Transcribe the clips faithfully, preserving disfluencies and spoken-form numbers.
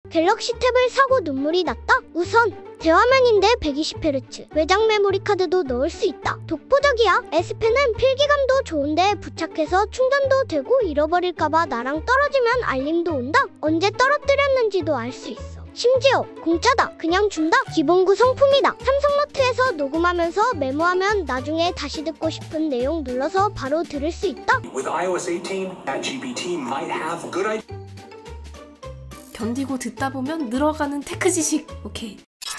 갤럭시 탭을 사고 눈물이 났다. 우선 대화면인데 백이십 헤르츠, 외장 메모리 카드도 넣을 수 있다. 독보적이야. S펜은 필기감도 좋은데 부착해서 충전도 되고 잃어버릴까봐 나랑 떨어지면 알림도 온다. 언제 떨어뜨렸는지도 알 수 있어. 심지어 공짜다. 그냥 준다. 기본 구성품이다. 삼성노트에서 녹음하면서 메모하면 나중에 다시 듣고 싶은 내용 눌러서 바로 들을 수 있다. With iOS eighteen, ChatGPT might have good ideas. 견디고 듣다 보면 늘어가는 테크 지식. 오케이.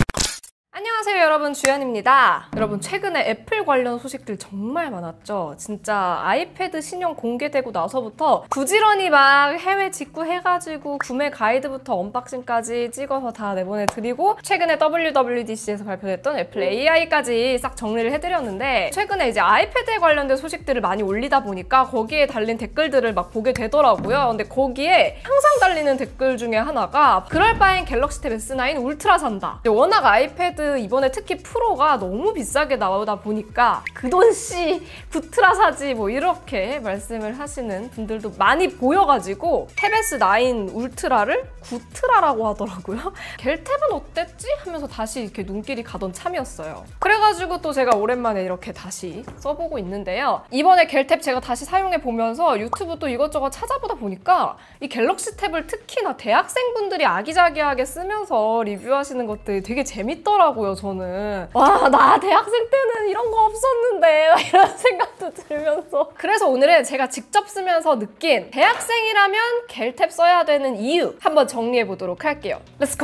안녕하세요 여러분, 주연입니다. 여러분, 최근에 애플 관련 소식들 정말 많았죠. 진짜 아이패드 신형 공개되고 나서부터 부지런히 막 해외 직구해가지고 구매 가이드부터 언박싱까지 찍어서 다 내보내드리고, 최근에 더블유더블유디씨에서 발표됐던 애플 에이아이까지 싹 정리를 해드렸는데, 최근에 이제 아이패드에 관련된 소식들을 많이 올리다 보니까 거기에 달린 댓글들을 막 보게 되더라고요. 근데 거기에 항상 달리는 댓글 중에 하나가 그럴 바엔 갤럭시 탭 에스 나인 울트라 산다. 워낙 아이패드 이번에 특히 프로가 너무 비싸게 나오다 보니까 그 돈씨 구트라 사지 뭐 이렇게 말씀을 하시는 분들도 많이 보여가지고 탭 에스 나인 울트라를 구트라라고 하더라고요. 갤탭은 어땠지? 하면서 다시 이렇게 눈길이 가던 참이었어요. 그래가지고 또 제가 오랜만에 이렇게 다시 써보고 있는데요. 이번에 갤탭 제가 다시 사용해보면서 유튜브 또 이것저것 찾아보다 보니까 이 갤럭시 탭을 특히나 대학생분들이 아기자기하게 쓰면서 리뷰하시는 것들이 되게 재밌더라고요. 저는 와, 나 대학생 때는 이런 거 없었는데 이런 생각도 들면서, 그래서 오늘은 제가 직접 쓰면서 느낀 대학생이라면 갤탭 써야 되는 이유 한번 정리해 보도록 할게요. 렛츠고!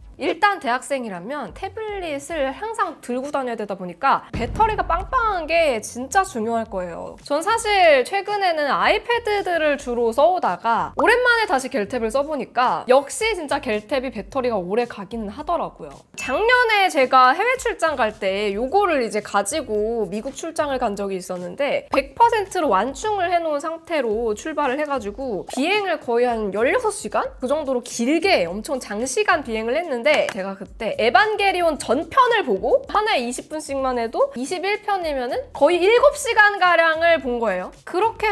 일단 대학생이라면 태블릿을 항상 들고 다녀야 되다 보니까 배터리가 빵빵한 게 진짜 중요할 거예요. 전 사실 최근에는 아이패드들을 주로 써오다가 오랜만에 다시 갤탭을 써보니까 역시 진짜 갤탭이 배터리가 오래 가기는 하더라고요. 작년에 제가 해외 출장 갈 때 요거를 이제 가지고 미국 출장을 간 적이 있었는데 백 퍼센트로 완충을 해놓은 상태로 출발을 해가지고 비행을 거의 한 열여섯 시간? 그 정도로 길게 엄청 장시간 비행을 했는데, 제가 그때 에반게리온 전편을 보고 하나에 이십 분씩만 해도 이십일 편이면은 거의 일곱 시간가량을 본 거예요. 그렇게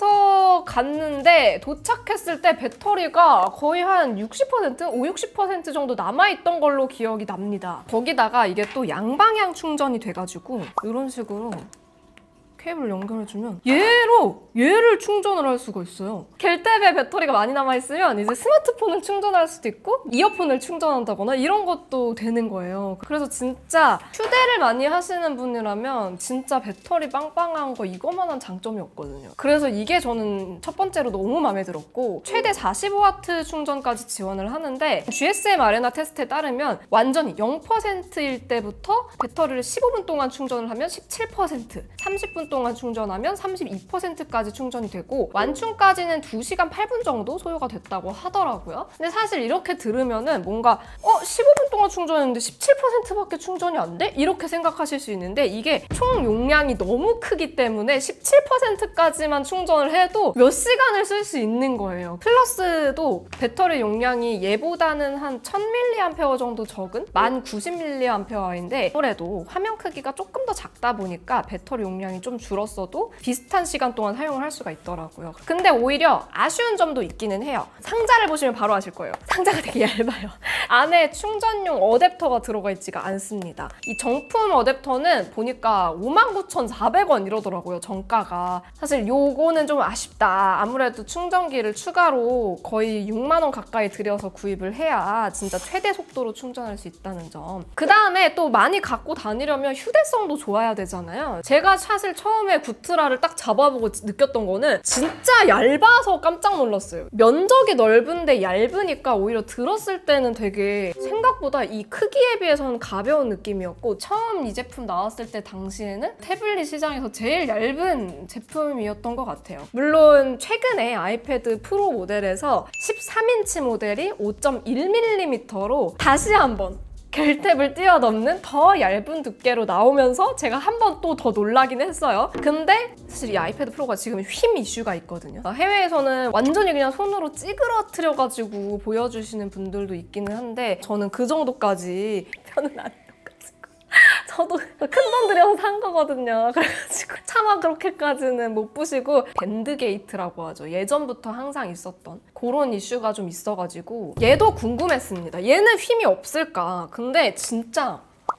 하면서 갔는데 도착했을 때 배터리가 거의 한 육십 퍼센트? 오십, 육십 퍼센트 정도 남아있던 걸로 기억이 납니다. 거기다가 이게 또 양방향 충전이 돼가지고 이런 식으로 케이블을 연결해주면 얘로 얘를 충전을 할 수가 있어요. 갤탭에 배터리가 많이 남아있으면 이제 스마트폰을 충전할 수도 있고 이어폰을 충전한다거나 이런 것도 되는 거예요. 그래서 진짜 휴대를 많이 하시는 분이라면 진짜 배터리 빵빵한 거 이거만한 장점이 없거든요. 그래서 이게 저는 첫 번째로 너무 마음에 들었고, 최대 사십오 와트 충전까지 지원을 하는데 지에스엠 아레나 테스트에 따르면 완전히 영 퍼센트일 때부터 배터리를 십오 분 동안 충전을 하면 십칠 퍼센트, 삼십 분 동안 충전하면 삼십이 퍼센트까지 충전이 되고 완충까지는 두 시간 팔 분 정도 소요가 됐다고 하더라고요. 근데 사실 이렇게 들으면은 뭔가 어? 십오 분 동안 충전했는데 십칠 퍼센트밖에 충전이 안 돼? 이렇게 생각하실 수 있는데, 이게 총 용량이 너무 크기 때문에 십칠 퍼센트까지만 충전을 해도 몇 시간을 쓸 수 있는 거예요. 플러스도 배터리 용량이 얘보다는 한 천 밀리암페어 정도 적은 만 구십 밀리암페어인데 아무래도 화면 크기가 조금 더 작다 보니까 배터리 용량이 좀 줄었어도 비슷한 시간 동안 사용을 할 수가 있더라고요. 근데 오히려 아쉬운 점도 있기는 해요. 상자를 보시면 바로 아실 거예요. 상자가 되게 얇아요. 안에 충전용 어댑터가 들어가 있지가 않습니다. 이 정품 어댑터는 보니까 오만 구천사백 원 이러더라고요, 정가가. 사실 요거는 좀 아쉽다. 아무래도 충전기를 추가로 거의 육만 원 가까이 들여서 구입을 해야 진짜 최대 속도로 충전할 수 있다는 점. 그 다음에 또 많이 갖고 다니려면 휴대성도 좋아야 되잖아요. 제가 사실 처음에 구트라를 딱 잡아보고 느꼈던 거는 진짜 얇아서 깜짝 놀랐어요. 면적이 넓은데 얇으니까 오히려 들었을 때는 되게 생각보다 이 크기에 비해서는 가벼운 느낌이었고, 처음 이 제품 나왔을 때 당시에는 태블릿 시장에서 제일 얇은 제품이었던 것 같아요. 물론 최근에 아이패드 프로 모델에서 십삼 인치 모델이 오 점 일 밀리미터로 다시 한번 갤탭을 뛰어넘는 더 얇은 두께로 나오면서 제가 한 번 또 더 놀라긴 했어요. 근데 사실 이 아이패드 프로가 지금 힘 이슈가 있거든요. 해외에서는 완전히 그냥 손으로 찌그러뜨려가지고 보여주시는 분들도 있기는 한데 저는 그 정도까지 편은 아니어가지고 저도 큰 돈 들여서 산 거거든요. 그래가지고 차마 그렇게까지는 못 보시고 밴드게이트라고 하죠. 예전부터 항상 있었던 그런 이슈가 좀 있어가지고 얘도 궁금했습니다. 얘는 힘이 없을까? 근데 진짜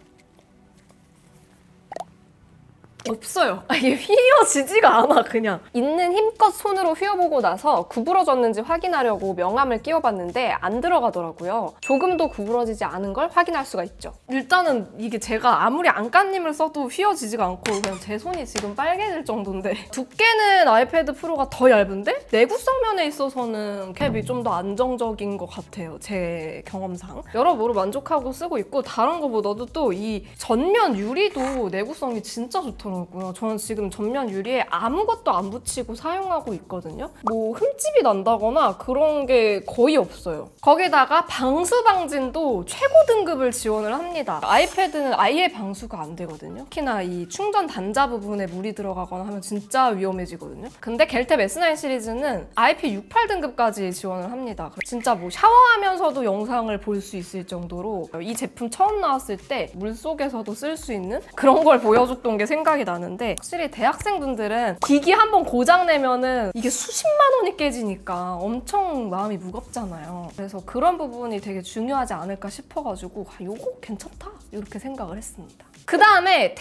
없어요. 이게 휘어지지가 않아. 그냥 있는 힘껏 손으로 휘어보고 나서 구부러졌는지 확인하려고 명암을 끼워봤는데 안 들어가더라고요. 조금도 구부러지지 않은 걸 확인할 수가 있죠. 일단은 이게 제가 아무리 안간힘을 써도 휘어지지가 않고 그냥 제 손이 지금 빨개질 정도인데 두께는 아이패드 프로가 더 얇은데 내구성 면에 있어서는 캡이 좀 더 안정적인 것 같아요. 제 경험상. 여러모로 만족하고 쓰고 있고 다른 거보다도 또 이 전면 유리도 내구성이 진짜 좋더라고요. 저는 지금 전면 유리에 아무것도 안 붙이고 사용하고 있거든요. 뭐 흠집이 난다거나 그런 게 거의 없어요. 거기다가 방수 방진도 최고 등급을 지원을 합니다. 아이패드는 아예 방수가 안 되거든요. 특히나 이 충전 단자 부분에 물이 들어가거나 하면 진짜 위험해지거든요. 근데 겔탭 에스 나인 시리즈는 아이피 육십팔 등급까지 지원을 합니다. 진짜 뭐 샤워하면서도 영상을 볼 수 있을 정도로 이 제품 처음 나왔을 때 물속에서도 쓸 수 있는 그런 걸 보여줬던 게 생각이 나는데 확실히 대학생분들은 기기 한번 고장내면은 이게 수십만 원이 깨지니까 엄청 마음이 무겁잖아요. 그래서 그런 부분이 되게 중요하지 않을까 싶어가지고 아, 요거 괜찮다 이렇게 생각을 했습니다. 그 다음에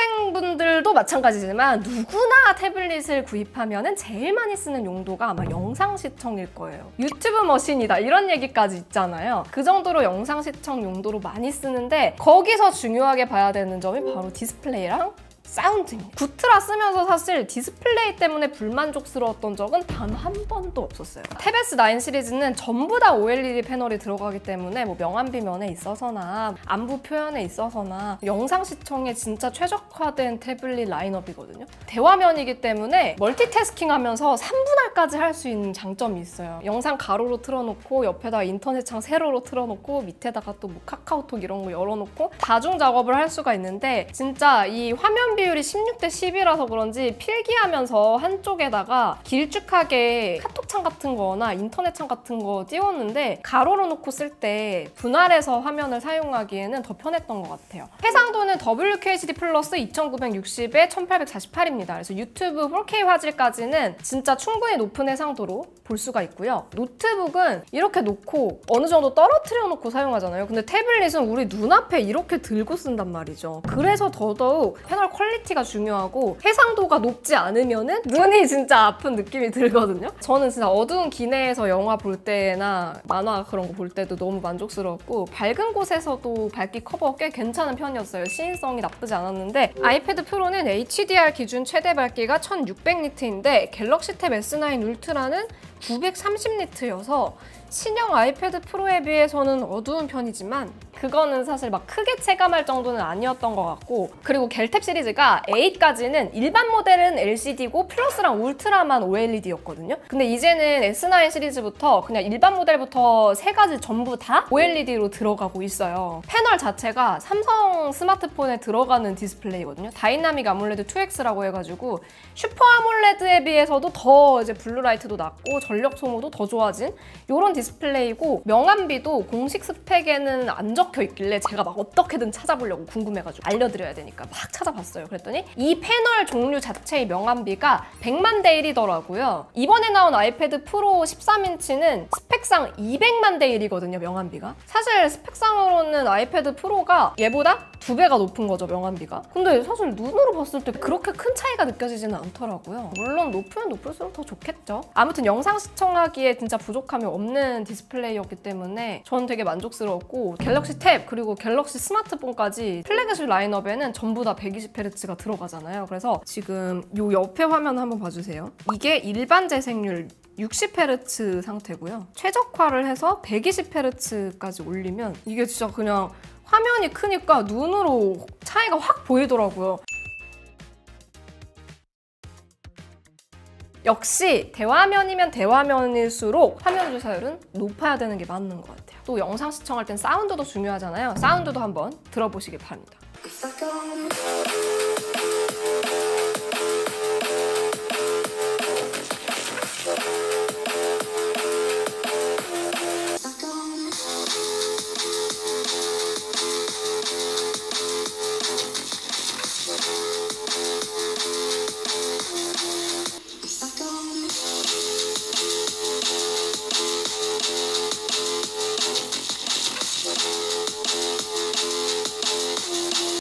대학생분들도 마찬가지지만 누구나 태블릿을 구입하면 제일 많이 쓰는 용도가 아마 영상 시청일 거예요. 유튜브 머신이다 이런 얘기까지 있잖아요. 그 정도로 영상 시청 용도로 많이 쓰는데 거기서 중요하게 봐야 되는 점이 바로 디스플레이랑 사운드입니다. 구트라 쓰면서 사실 디스플레이 때문에 불만족스러웠던 적은 단 한 번도 없었어요. 탭 에스 나인 시리즈는 전부 다 오엘이디 패널이 들어가기 때문에 뭐 명암비 면에 있어서나 안부 표현에 있어서나 영상 시청에 진짜 최적화된 태블릿 라인업이거든요. 대화면이기 때문에 멀티태스킹 하면서 삼 분할까지 할 수 있는 장점이 있어요. 영상 가로로 틀어놓고 옆에다 인터넷 창 세로로 틀어놓고 밑에다가 또 뭐 카카오톡 이런 거 열어놓고 다중 작업을 할 수가 있는데 진짜 이 화면 비율이 십육 대 십이라서 그런지 필기하면서 한쪽에다가 길쭉하게 카톡창 같은 거나 인터넷 창 같은 거 띄웠는데 가로로 놓고 쓸 때 분할해서 화면을 사용하기에는 더 편했던 것 같아요. 해상도는 더블유 큐 에이치 디 플러스 이천구백육십에 천팔백사십팔입니다. 그래서 유튜브 포 케이 화질까지는 진짜 충분히 높은 해상도로 볼 수가 있고요. 노트북은 이렇게 놓고 어느 정도 떨어뜨려 놓고 사용하잖아요. 근데 태블릿은 우리 눈앞에 이렇게 들고 쓴단 말이죠. 그래서 더더욱 패널 퀄리티가 중요하고 해상도가 높지 않으면은 눈이 진짜 아픈 느낌이 들거든요. 저는 진짜 어두운 기내에서 영화 볼 때나 만화 그런 거 볼 때도 너무 만족스러웠고 밝은 곳에서도 밝기 커버 꽤 괜찮은 편이었어요. 시인성이 나쁘지 않았는데 아이패드 프로는 에이치 디 알 기준 최대 밝기가 천육백 니트인데 갤럭시 탭 에스 나인 울트라는 구백삼십 니트여서 신형 아이패드 프로에 비해서는 어두운 편이지만 그거는 사실 막 크게 체감할 정도는 아니었던 것 같고 그리고 겔탭 시리즈가 에잇까지는 일반 모델은 엘시디고 플러스랑 울트라만 오엘이디였거든요. 근데 이제는 에스 나인 시리즈부터 그냥 일반 모델부터 세 가지 전부 다 오엘이디로 들어가고 있어요. 패널 자체가 삼성 스마트폰에 들어가는 디스플레이거든요. 다이나믹 아몰레드 투 엑스라고 해가지고 슈퍼 아몰레드에 비해서도 더 이제 블루라이트도 낮고 전력 소모도 더 좋아진 이런 디스플레이고 명암비도 공식 스펙에는 안 적혀 있길래 제가 막 어떻게든 찾아보려고 궁금해가지고 알려드려야 되니까 막 찾아봤어요. 그랬더니 이 패널 종류 자체의 명암비가 백만 대 일이더라고요. 이번에 나온 아이패드 프로 십삼 인치는 스펙상 이백만 대 일이거든요, 명암비가. 사실 스펙상으로는 아이패드 프로가 얘보다 두 배가 높은 거죠, 명암비가. 근데 사실 눈으로 봤을 때 그렇게 큰 차이가 느껴지지는 않더라고요. 물론 높으면 높을수록 더 좋겠죠. 아무튼 영상 시청하기에 진짜 부족함이 없는 디스플레이였기 때문에 저는 되게 만족스러웠고 갤럭시 탭 그리고 갤럭시 스마트폰까지 플래그십 라인업에는 전부 다 백이십 헤르츠가 들어가잖아요. 그래서 지금 요 옆에 화면 한번 봐주세요. 이게 일반 재생률 육십 헤르츠 상태고요. 최적화를 해서 백이십 헤르츠까지 올리면 이게 진짜 그냥 화면이 크니까 눈으로 차이가 확 보이더라고요. 역시 대화면이면 대화면일수록 화면 주사율은 높아야 되는 게 맞는 것 같아요. 또 영상 시청할 땐 사운드도 중요하잖아요. 사운드도 한번 들어보시길 바랍니다.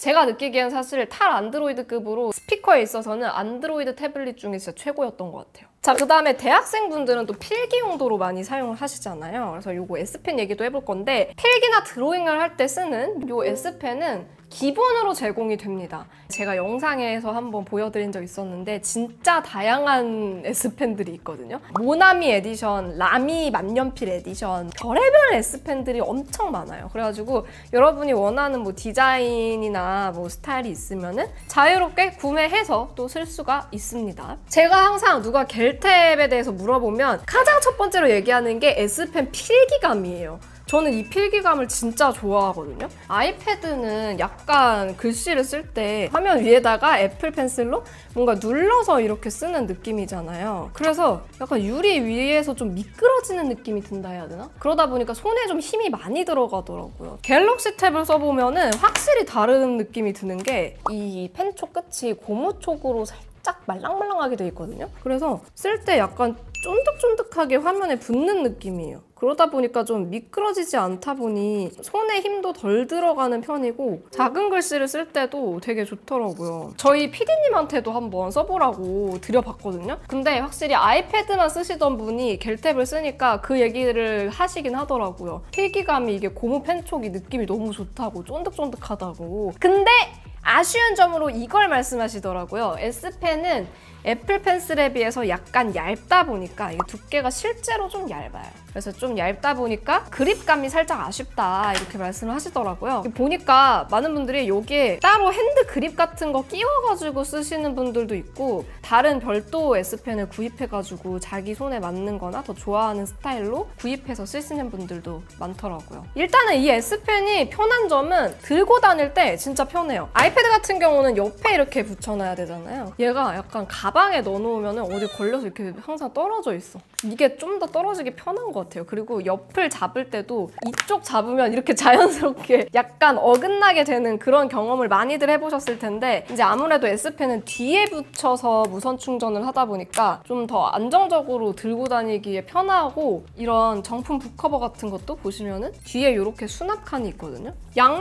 제가 느끼기엔 사실 탈 안드로이드급으로 스피커에 있어서는 안드로이드 태블릿 중에 진짜 최고였던 것 같아요. 자, 그 다음에 대학생분들은 또 필기 용도로 많이 사용을 하시잖아요. 그래서 요거 S펜 얘기도 해볼 건데, 필기나 드로잉을 할 때 쓰는 요 S펜은 기본으로 제공이 됩니다. 제가 영상에서 한번 보여드린 적 있었는데 진짜 다양한 S펜들이 있거든요. 모나미 에디션, 라미 만년필 에디션, 별의별 S펜들이 엄청 많아요. 그래가지고 여러분이 원하는 뭐 디자인이나 뭐 스타일이 있으면은 자유롭게 구매해서 또 쓸 수가 있습니다. 제가 항상 누가 겔탭에 대해서 물어보면 가장 첫 번째로 얘기하는 게 S펜 필기감이에요. 저는 이 필기감을 진짜 좋아하거든요. 아이패드는 약간 글씨를 쓸 때 화면 위에다가 애플 펜슬로 뭔가 눌러서 이렇게 쓰는 느낌이잖아요. 그래서 약간 유리 위에서 좀 미끄러지는 느낌이 든다 해야 되나? 그러다 보니까 손에 좀 힘이 많이 들어가더라고요. 갤럭시 탭을 써보면은 확실히 다른 느낌이 드는 게 이 펜촉 끝이 고무촉으로 살짝 말랑말랑하게 돼 있거든요. 그래서 쓸 때 약간 쫀득쫀득하게 화면에 붙는 느낌이에요. 그러다 보니까 좀 미끄러지지 않다 보니 손에 힘도 덜 들어가는 편이고 작은 글씨를 쓸 때도 되게 좋더라고요. 저희 피디님한테도 한번 써보라고 드려봤거든요. 근데 확실히 아이패드만 쓰시던 분이 겔탭을 쓰니까 그 얘기를 하시긴 하더라고요. 필기감이 이게 고무 펜촉이 느낌이 너무 좋다고, 쫀득쫀득하다고. 근데 아쉬운 점으로 이걸 말씀하시더라고요. S펜은 애플 펜슬에 비해서 약간 얇다 보니까 이게 두께가 실제로 좀 얇아요. 그래서 좀 얇다 보니까 그립감이 살짝 아쉽다 이렇게 말씀을 하시더라고요. 보니까 많은 분들이 여기에 따로 핸드 그립 같은 거 끼워가지고 쓰시는 분들도 있고 다른 별도 S펜을 구입해가지고 자기 손에 맞는 거나 더 좋아하는 스타일로 구입해서 쓰시는 분들도 많더라고요. 일단은 이 S펜이 편한 점은 들고 다닐 때 진짜 편해요. 아이패드 같은 경우는 옆에 이렇게 붙여놔야 되잖아요. 얘가 약간 가방에 넣어놓으면 어디 걸려서 이렇게 항상 떨어져 있어. 이게 좀 더 떨어지기 편한 것 같아요. 그리고 옆을 잡을 때도 이쪽 잡으면 이렇게 자연스럽게 약간 어긋나게 되는 그런 경험을 많이들 해보셨을 텐데 이제 아무래도 S펜은 뒤에 붙여서 무선 충전을 하다 보니까 좀 더 안정적으로 들고 다니기에 편하고 이런 정품 북커버 같은 것도 보시면은 뒤에 이렇게 수납칸이 있거든요.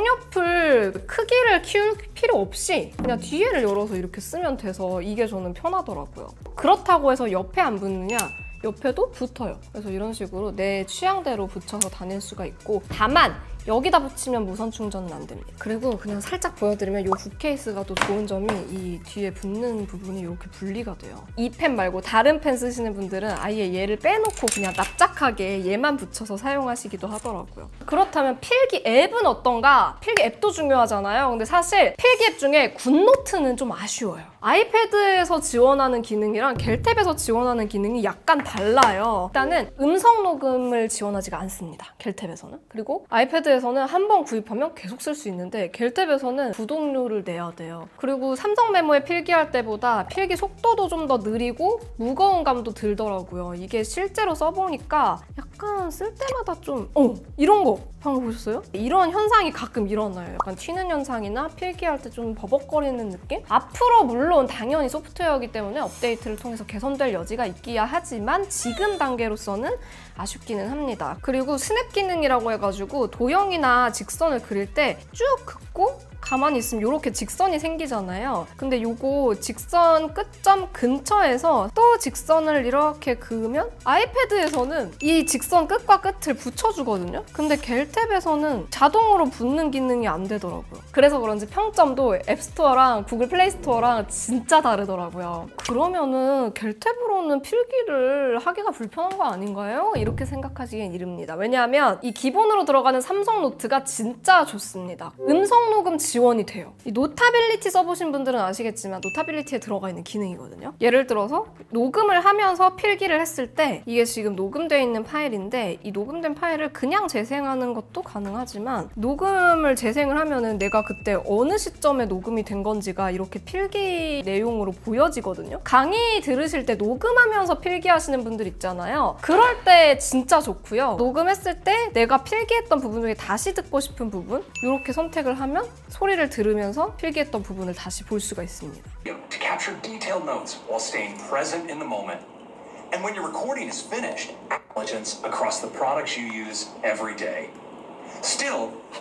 양옆을 크기를 키울 필요 없이 그냥 뒤에를 열어서 이렇게 쓰면 돼서 이게 저는 편하더라고요. 그렇다고 해서 옆에 안 붙느냐? 옆에도 붙어요. 그래서 이런 식으로 내 취향대로 붙여서 다닐 수가 있고 다만 여기다 붙이면 무선 충전은 안 됩니다. 그리고 그냥 살짝 보여드리면 이 붓케이스가 또 좋은 점이 이 뒤에 붙는 부분이 이렇게 분리가 돼요. 이 펜 말고 다른 펜 쓰시는 분들은 아예 얘를 빼놓고 그냥 납작하게 얘만 붙여서 사용하시기도 하더라고요. 그렇다면 필기 앱은 어떤가? 필기 앱도 중요하잖아요. 근데 사실 필기 앱 중에 굿노트는 좀 아쉬워요. 아이패드에서 지원하는 기능이랑 겔탭에서 지원하는 기능이 약간 달라요. 일단은 음성 녹음을 지원하지가 않습니다. 겔탭에서는. 그리고 아이패드에서는 한 번 구입하면 계속 쓸 수 있는데 겔탭에서는 구독료를 내야 돼요. 그리고 삼성 메모에 필기할 때보다 필기 속도도 좀 더 느리고 무거운 감도 들더라고요. 이게 실제로 써보니까 약간 쓸 때마다 좀 어! 이런 거! 방금 보셨어요? 이런 현상이 가끔 일어나요. 약간 튀는 현상이나 필기할 때 좀 버벅거리는 느낌? 앞으로 물론 당연히 소프트웨어이기 때문에 업데이트를 통해서 개선될 여지가 있기야 하지만 지금 단계로서는 아쉽기는 합니다. 그리고 스냅 기능이라고 해가지고 도형이나 직선을 그릴 때 쭉 긋고 가만히 있으면 이렇게 직선이 생기잖아요. 근데 요거 직선 끝점 근처에서 또 직선을 이렇게 그으면 아이패드에서는 이 직선 끝과 끝을 붙여주거든요. 근데 겔탭에서는 자동으로 붙는 기능이 안 되더라고요. 그래서 그런지 평점도 앱스토어랑 구글 플레이스토어랑 진짜 다르더라고요. 그러면은 겔탭으로는 필기를 하기가 불편한 거 아닌가요? 이렇게 생각하시기엔 이릅니다. 왜냐하면 이 기본으로 들어가는 삼성 노트가 진짜 좋습니다. 음성 녹음 지원이 돼요. 이 노타빌리티 써보신 분들은 아시겠지만 노타빌리티에 들어가 있는 기능이거든요. 예를 들어서 녹음을 하면서 필기를 했을 때 이게 지금 녹음되어 있는 파일인데 이 녹음된 파일을 그냥 재생하는 것도 가능하지만 녹음을 재생을 하면은 내가 그때 어느 시점에 녹음이 된 건지가 이렇게 필기 내용으로 보여지거든요. 강의 들으실 때 녹음하면서 필기하시는 분들 있잖아요. 그럴 때 진짜 좋고요. 녹음했을 때 내가 필기했던 부분 중에 다시 듣고 싶은 부분 이렇게 선택을 하면 소리를 들으면서 필기했던 부분을 다시 볼 수가 있습니다. To capture detailed notes while staying present in the moment. And when your recording is finished, intelligence across the products you use every day. Still,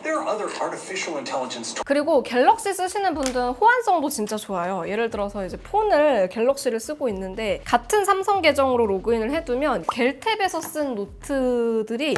There are other artificial intelligence tools. 그리고 갤럭시 쓰시는 분들은 호환성도 진짜 좋아요. 예를 들어서 이제 폰을 갤럭시를 쓰고 있는데 같은 삼성 계정으로 로그인을 해두면 갤탭에서 쓴 노트들이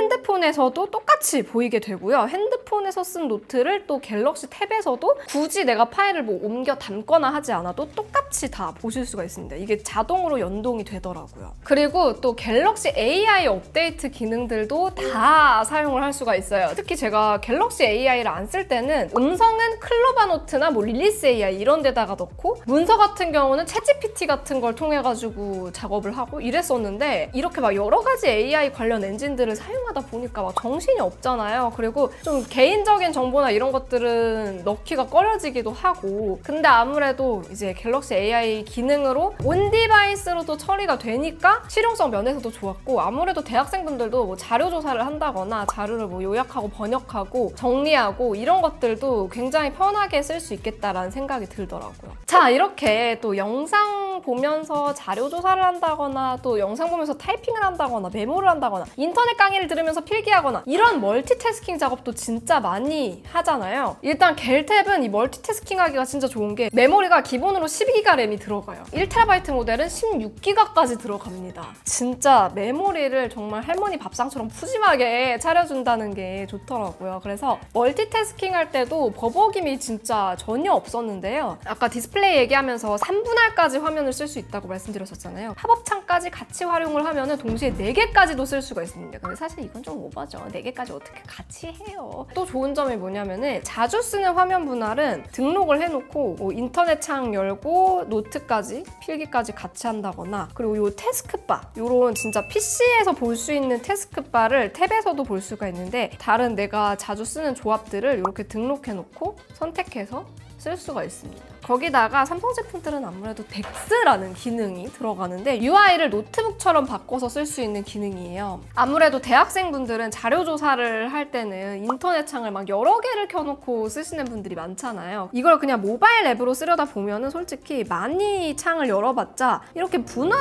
핸드폰에서도 똑같이 보이게 되고요. 핸드폰에서 쓴 노트를 또 갤럭시 탭에서도 굳이 내가 파일을 뭐 옮겨 담거나 하지 않아도 똑같이 다 보실 수가 있습니다. 이게 자동으로 연동이 되더라고요. 그리고 또 갤럭시 에이아이 업데이트 기능들도 다 사용을 할 수가 있어요. 특히 제가 갤럭시 에이아이를 안 쓸 때는 음성은 클로바노트나 뭐 릴리스 에이아이 이런 데다가 넣고 문서 같은 경우는 챗지피티 같은 걸 통해 가지고 작업을 하고 이랬었는데 이렇게 막 여러 가지 에이아이 관련 엔진들을 사용하다 보니까 막 정신이 없잖아요. 그리고 좀 개인적인 정보나 이런 것들은 넣기가 꺼려지기도 하고 근데 아무래도 이제 갤럭시 에이아이 기능으로 온 디바이스로도 처리가 되니까 실용성 면에서도 좋았고 아무래도 대학생분들도 뭐 자료 조사를 한다거나 자료를 뭐 요약하고 번역하고 정리하고 이런 것들도 굉장히 편하게 쓸 수 있겠다라는 생각이 들더라고요. 자, 이렇게 또 영상 보면서 자료 조사를 한다거나 또 영상 보면서 타이핑을 한다거나 메모를 한다거나 인터넷 강의를 들으면서 필기하거나 이런 멀티태스킹 작업도 진짜 많이 하잖아요. 일단 갤탭은 이 멀티태스킹 하기가 진짜 좋은 게 메모리가 기본으로 십이 기가 램이 들어가요. 일 테라바이트 모델은 십육 기가까지 들어갑니다. 진짜 메모리를 정말 할머니 밥상처럼 푸짐하게 차려준다는 게 좋더라고요. 그래서 멀티태스킹 할 때도 버벅임이 진짜 전혀 없었는데요. 아까 디스플레이 얘기하면서 삼 분할까지 화면을 쓸 수 있다고 말씀드렸었잖아요. 팝업창까지 같이 활용을 하면 동시에 네 개까지도 쓸 수가 있습니다. 근데 사실 이건 좀 오버죠. 네 개까지 어떻게 같이 해요. 또 좋은 점이 뭐냐면은 자주 쓰는 화면 분할은 등록을 해놓고 뭐 인터넷 창 열고 노트까지 필기까지 같이 한다거나 그리고 요 태스크바 요런 진짜 피시에서 볼 수 있는 태스크바를 탭에서도 볼 수가 있는데 다른 내가 자주 쓰는 조합들을 이렇게 등록해놓고 선택해서 쓸 수가 있습니다. 거기다가 삼성 제품들은 아무래도 덱스라는 기능이 들어가는데 유아이를 노트북처럼 바꿔서 쓸 수 있는 기능이에요. 아무래도 대학생분들은 자료 조사를 할 때는 인터넷 창을 막 여러 개를 켜놓고 쓰시는 분들이 많잖아요. 이걸 그냥 모바일 앱으로 쓰려다 보면은 솔직히 많이 창을 열어봤자 이렇게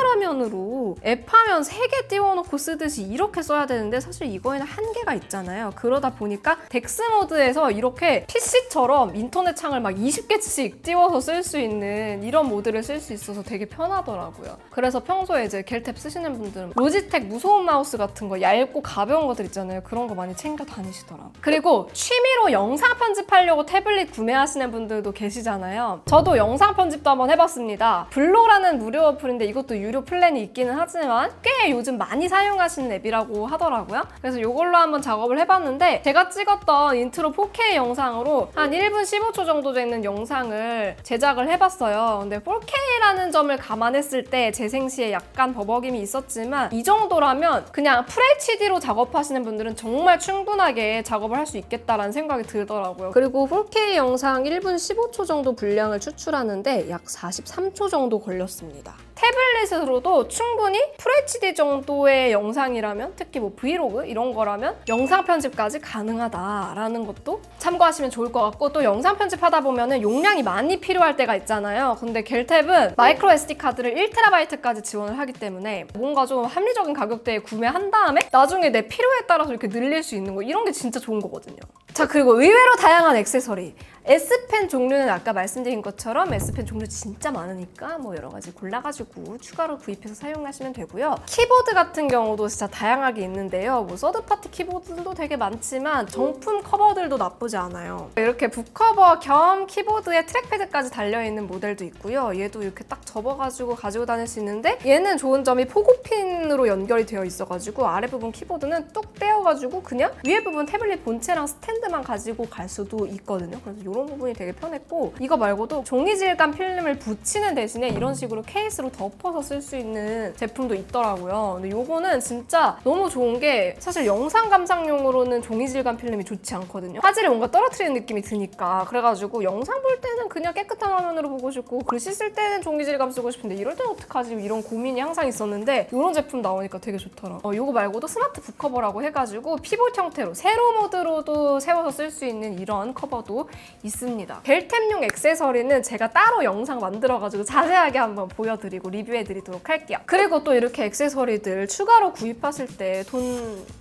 분할화면으로 앱 화면 세 개 띄워놓고 쓰듯이 이렇게 써야 되는데 사실 이거에는 한계가 있잖아요. 그러다 보니까 덱스 모드에서 이렇게 피시처럼 인터넷 창을 막 이십 개씩 띄워서 쓸 수 있는 이런 모드를 쓸 수 있어서 되게 편하더라고요. 그래서 평소에 이제 갤탭 쓰시는 분들은 로지텍 무소음 마우스 같은 거 얇고 가벼운 것들 있잖아요. 그런 거 많이 챙겨 다니시더라고요. 그리고 취미로 영상 편집하려고 태블릿 구매하시는 분들도 계시잖아요. 저도 영상 편집도 한번 해봤습니다. 블로라는 무료 어플인데 이것도 유료 플랜이 있기는 하지만 꽤 요즘 많이 사용하시는 앱이라고 하더라고요. 그래서 이걸로 한번 작업을 해봤는데 제가 찍었던 인트로 포케이 영상으로 한 일 분 십오 초 정도 되는 영상을 제작을 해봤어요. 근데 포케이라는 점을 감안했을 때 재생 시에 약간 버벅임이 있었지만 이 정도라면 그냥 풀에이치디로 작업하시는 분들은 정말 충분하게 작업을 할 수 있겠다라는 생각이 들더라고요. 그리고 포케이 영상 일 분 십오 초 정도 분량을 추출하는데 약 사십삼 초 정도 걸렸습니다. 태블릿으로도 충분히 풀에이치디 정도의 영상이라면 특히 뭐 브이로그 이런 거라면 영상 편집까지 가능하다라는 것도 참고하시면 좋을 것 같고 또 영상 편집하다 보면은 용량이 많이 필요할 때가 있잖아요. 근데 갤탭은 마이크로 에스디 카드를 일 테라바이트까지 지원을 하기 때문에 뭔가 좀 합리적인 가격대에 구매한 다음에 나중에 내 필요에 따라서 이렇게 늘릴 수 있는 거 이런 게 진짜 좋은 거거든요. 자, 그리고 의외로 다양한 액세서리. S펜 종류는 아까 말씀드린 것처럼 S펜 종류 진짜 많으니까 뭐 여러 가지 골라가지고 추가로 구입해서 사용하시면 되고요. 키보드 같은 경우도 진짜 다양하게 있는데요. 뭐 서드파티 키보드도 되게 많지만 정품 커버들도 나쁘지 않아요. 이렇게 북커버 겸 키보드에 트랙패드까지 달려있는 모델도 있고요. 얘도 이렇게 딱 접어가지고 가지고 다닐 수 있는데 얘는 좋은 점이 포고핀으로 연결이 되어 있어가지고 아랫부분 키보드는 뚝 떼어가지고 그냥 위에 부분 태블릿 본체랑 스탠드만 가지고 갈 수도 있거든요. 그래서 이런 부분이 되게 편했고 이거 말고도 종이 질감 필름을 붙이는 대신에 이런 식으로 케이스로 덮어서 쓸 수 있는 제품도 있더라고요. 근데 이거는 진짜 너무 좋은 게 사실 영상 감상용으로는 종이 질감 필름이 좋지 않거든요. 화질을 뭔가 떨어뜨리는 느낌이 드니까 그래가지고 영상 볼 때는 그냥 깨끗한 화면으로 보고 싶고 글씨 쓸 때는 종이 질감 쓰고 싶은데 이럴 때는 어떡하지? 이런 고민이 항상 있었는데 이런 제품 나오니까 되게 좋더라고요. 어, 이거 말고도 스마트 북커버라고 해가지고 피봇 형태로 세로 모드로도 세워서 쓸 수 있는 이런 커버도 있습니다. 갤탭용 액세서리는 제가 따로 영상 만들어가지고 자세하게 한번 보여드리고 리뷰해드리도록 할게요. 그리고 또 이렇게 액세서리들 추가로 구입하실 때 돈 많이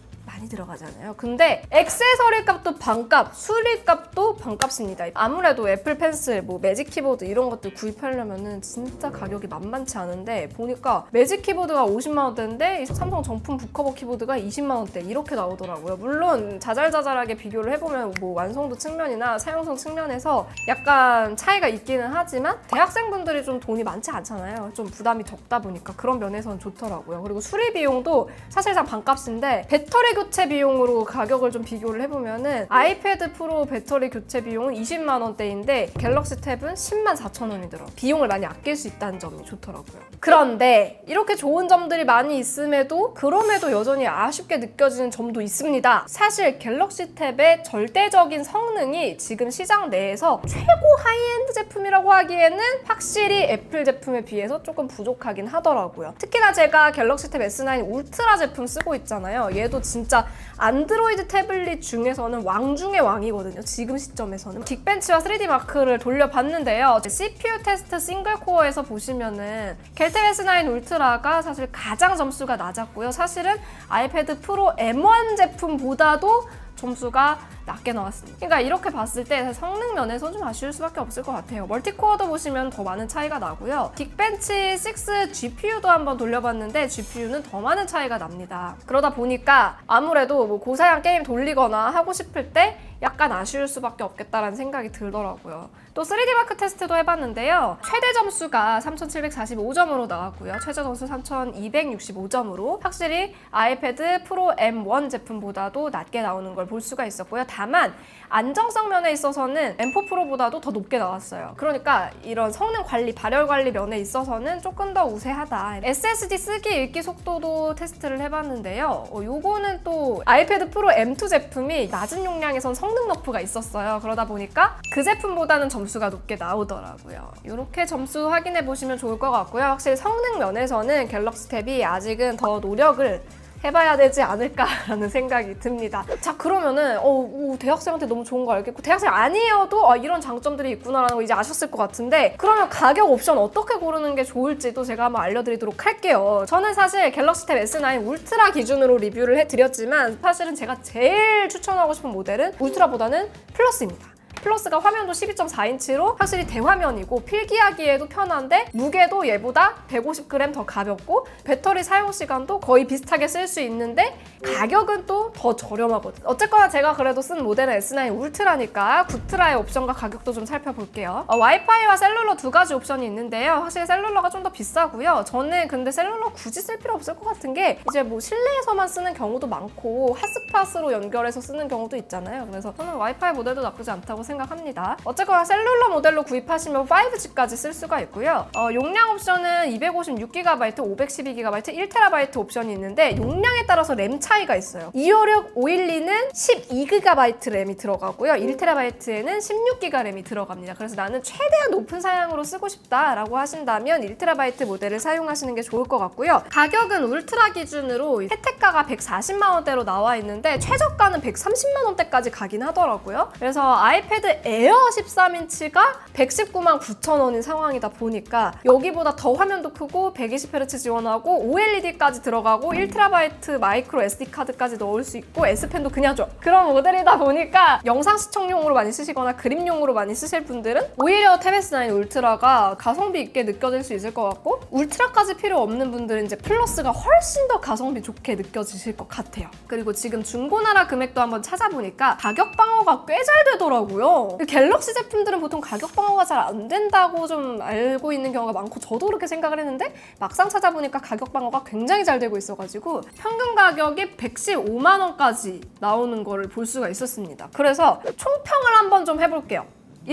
많이 들어가잖아요. 근데 액세서리 값도 반값, 수리 값도 반값입니다. 아무래도 애플 펜슬, 뭐 매직 키보드 이런 것들 구입하려면은 진짜 가격이 만만치 않은데 보니까 매직 키보드가 오십만 원대인데 삼성 정품 북커버 키보드가 이십만 원대 이렇게 나오더라고요. 물론 자잘자잘하게 비교를 해보면 뭐 완성도 측면이나 사용성 측면에서 약간 차이가 있기는 하지만 대학생분들이 좀 돈이 많지 않잖아요. 좀 부담이 적다 보니까 그런 면에서는 좋더라고요. 그리고 수리 비용도 사실상 반값인데 배터리 교체 비용으로 가격을 좀 비교를 해보면은 아이패드 프로 배터리 교체 비용은 이십만 원대인데 갤럭시 탭은 십만 사천 원이더라고요. 비용을 많이 아낄 수 있다는 점이 좋더라고요. 그런데 이렇게 좋은 점들이 많이 있음에도 그럼에도 여전히 아쉽게 느껴지는 점도 있습니다. 사실 갤럭시 탭의 절대적인 성능이 지금 시장 내에서 최고 하이엔드 제품이라고 하기에는 확실히 애플 제품에 비해서 조금 부족하긴 하더라고요. 특히나 제가 갤럭시 탭 에스 나인 울트라 제품 쓰고 있잖아요. 얘도 진짜 안드로이드 태블릿 중에서는 왕 중의 왕이거든요. 지금 시점에서는. 긱벤치와 쓰리디 마크를 돌려봤는데요. 씨피유 테스트 싱글 코어에서 보시면은 갤탭 에스 나인 울트라가 사실 가장 점수가 낮았고요. 사실은 아이패드 프로 엠 원 제품보다도 점수가 낮게 나왔습니다. 그러니까 이렇게 봤을 때 성능 면에서 좀 아쉬울 수밖에 없을 것 같아요. 멀티코어도 보시면 더 많은 차이가 나고요. 긱벤치 육 지피유도 한번 돌려봤는데 지피유는 더 많은 차이가 납니다. 그러다 보니까 아무래도 뭐 고사양 게임 돌리거나 하고 싶을 때 약간 아쉬울 수밖에 없겠다라는 생각이 들더라고요. 또 쓰리디 마크 테스트도 해봤는데요. 최대 점수가 삼천칠백사십오 점으로 나왔고요. 최저 점수 삼천이백육십오 점으로 확실히 아이패드 프로 엠 원 제품보다도 낮게 나오는 걸 볼 수가 있었고요. 다만 안정성 면에 있어서는 엠 포 프로보다도 더 높게 나왔어요. 그러니까 이런 성능 관리, 발열 관리 면에 있어서는 조금 더 우세하다. 에스 에스 디 쓰기 읽기 속도도 테스트를 해봤는데요. 어, 요거는 또 아이패드 프로 엠 투 제품이 낮은 용량에선 성능 너프가 있었어요. 그러다 보니까 그 제품보다는 점수가 높게 나오더라고요. 이렇게 점수 확인해 보시면 좋을 것 같고요. 확실히 성능 면에서는 갤럭시 탭이 아직은 더 노력을 해봐야 되지 않을까라는 생각이 듭니다. 자, 그러면은 어, 오, 대학생한테 너무 좋은 거 알겠고 대학생 아니어도 아, 이런 장점들이 있구나라는 거 이제 아셨을 것 같은데 그러면 가격 옵션 어떻게 고르는 게 좋을지도 제가 한번 알려드리도록 할게요. 저는 사실 갤럭시 탭 에스 나인 울트라 기준으로 리뷰를 해드렸지만 사실은 제가 제일 추천하고 싶은 모델은 울트라보다는 플러스입니다. 플러스가 화면도 십이 점 사 인치로 확실히 대화면이고 필기하기에도 편한데 무게도 얘보다 백오십 그램 더 가볍고 배터리 사용 시간도 거의 비슷하게 쓸 수 있는데 가격은 또 더 저렴하거든요. 어쨌거나 제가 그래도 쓴 모델은 에스 나인 울트라니까 구트라의 옵션과 가격도 좀 살펴볼게요. 어, 와이파이와 셀룰러 두 가지 옵션이 있는데요. 확실히 셀룰러가 좀 더 비싸고요. 저는 근데 셀룰러 굳이 쓸 필요 없을 것 같은 게 이제 뭐 실내에서만 쓰는 경우도 많고 핫스팟으로 연결해서 쓰는 경우도 있잖아요. 그래서 저는 와이파이 모델도 나쁘지 않다고 생각합니다. 생각합니다. 어쨌거나 셀룰러 모델로 구입하시면 파이브 지까지 쓸 수가 있고요. 어, 용량 옵션은 이백오십육 기가바이트, 오백십이 기가바이트, 일 테라바이트 옵션이 있는데 용량에 따라서 램 차이가 있어요. 이백오십육, 오백십이는 십이 기가바이트 램이 들어가고요. 일 테라바이트에는 십육 기가 램이 들어갑니다. 그래서 나는 최대한 높은 사양으로 쓰고 싶다라고 하신다면 일 테라바이트 모델을 사용하시는 게 좋을 것 같고요. 가격은 울트라 기준으로 혜택가가 백사십만 원대로 나와 있는데 최저가는 백삼십만 원대까지 가긴 하더라고요. 그래서 아이패드 에어 십삼 인치가 백십구만 구천 원인 상황이다 보니까 여기보다 더 화면도 크고 백이십 헤르츠 지원하고 오엘이디까지 들어가고 일 테라바이트 마이크로 에스디 카드까지 넣을 수 있고 S펜도 그냥 줘. 그런 모델이다 보니까 영상 시청용으로 많이 쓰시거나 그림용으로 많이 쓰실 분들은 오히려 탭 에스 나인 울트라가 가성비 있게 느껴질 수 있을 것 같고 울트라까지 필요 없는 분들은 이제 플러스가 훨씬 더 가성비 좋게 느껴지실 것 같아요. 그리고 지금 중고나라 금액도 한번 찾아보니까 가격 방어가 꽤 잘 되더라고요. 갤럭시 제품들은 보통 가격 방어가 잘 안 된다고 좀 알고 있는 경우가 많고 저도 그렇게 생각을 했는데 막상 찾아보니까 가격 방어가 굉장히 잘 되고 있어가지고 평균 가격이 백십오만 원까지 나오는 거를 볼 수가 있었습니다. 그래서 총평을 한번 좀 해볼게요.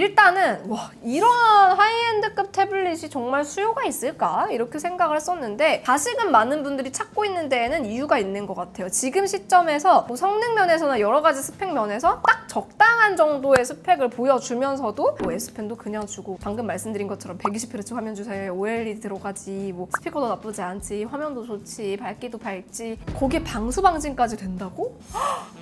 일단은 와 이런 하이엔드급 태블릿이 정말 수요가 있을까? 이렇게 생각을 했었는데 다시금 많은 분들이 찾고 있는 데에는 이유가 있는 것 같아요. 지금 시점에서 뭐 성능 면에서나 여러 가지 스펙 면에서 딱 적당한 정도의 스펙을 보여주면서도 뭐 S펜도 그냥 주고 방금 말씀드린 것처럼 백이십 헤르츠 화면 주사에 오엘이디 들어가지 뭐 스피커도 나쁘지 않지 화면도 좋지 밝기도 밝지 거기에 방수 방진까지 된다고?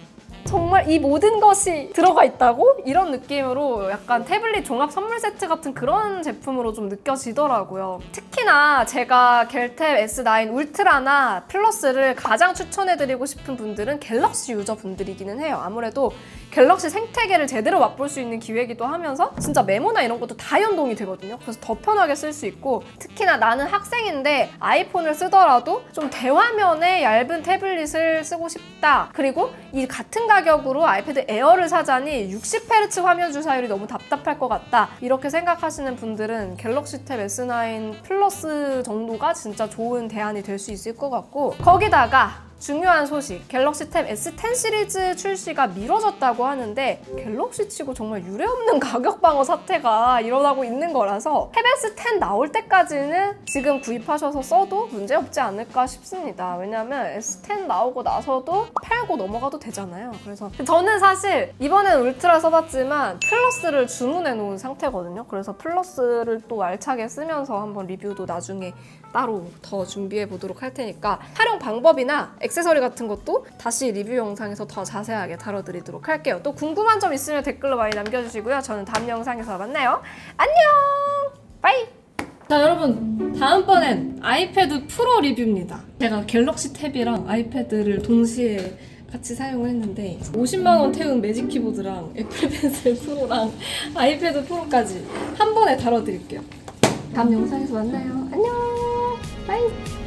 정말 이 모든 것이 들어가 있다고? 이런 느낌으로 약간 태블릿 종합 선물 세트 같은 그런 제품으로 좀 느껴지더라고요. 특히나 제가 갤탭 에스 나인 울트라나 플러스를 가장 추천해드리고 싶은 분들은 갤럭시 유저분들이기는 해요. 아무래도 갤럭시 생태계를 제대로 맛볼 수 있는 기회이기도 하면서 진짜 메모나 이런 것도 다 연동이 되거든요. 그래서 더 편하게 쓸 수 있고, 특히나 나는 학생인데 아이폰을 쓰더라도 좀 대화면에 얇은 태블릿을 쓰고 싶다. 그리고 이 같은 가격으로 아이패드 에어를 사자니 육십 헤르츠 화면 주사율이 너무 답답할 것 같다. 이렇게 생각하시는 분들은 갤럭시 탭 에스 나인 플러스 정도가 진짜 좋은 대안이 될 수 있을 것 같고, 거기다가 중요한 소식, 갤럭시 탭 에스 텐 시리즈 출시가 미뤄졌다고 하는데 갤럭시 치고 정말 유례없는 가격 방어 사태가 일어나고 있는 거라서 탭 에스 텐 나올 때까지는 지금 구입하셔서 써도 문제없지 않을까 싶습니다. 왜냐면 에스 텐 나오고 나서도 팔고 넘어가도 되잖아요. 그래서 저는 사실 이번엔 울트라 써봤지만 플러스를 주문해 놓은 상태거든요. 그래서 플러스를 또 알차게 쓰면서 한번 리뷰도 나중에 따로 더 준비해 보도록 할 테니까 활용 방법이나 액세서리 같은 것도 다시 리뷰 영상에서 더 자세하게 다뤄드리도록 할게요. 또 궁금한 점 있으면 댓글로 많이 남겨주시고요. 저는 다음 영상에서 만나요. 안녕! 빠이! 자, 여러분, 다음번엔 아이패드 프로 리뷰입니다. 제가 갤럭시 탭이랑 아이패드를 동시에 같이 사용을 했는데 오십만 원 태운 매직 키보드랑 애플 펜슬 프로랑 아이패드 프로까지 한 번에 다뤄드릴게요. 다음 영상에서 만나요. 안녕! 빠이!